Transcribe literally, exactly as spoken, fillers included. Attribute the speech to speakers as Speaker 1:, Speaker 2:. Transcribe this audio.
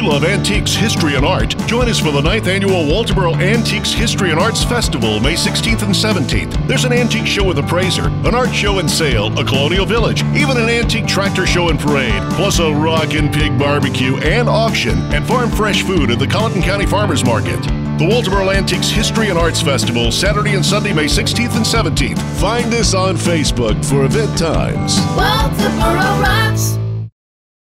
Speaker 1: love antiques, history, and art, join us for the ninth Annual Walterboro Antiques History and Arts Festival, May sixteenth and seventeenth. There's an antique show with appraiser, an art show and sale, a colonial village, even an antique tractor show and parade, plus a rockin' pig barbecue and auction, and farm fresh food at the Colleton County Farmers Market. The Walterboro Antiques History and Arts Festival, Saturday and Sunday, May sixteenth and seventeenth. Find us on Facebook for event times.
Speaker 2: Walterboro rocks.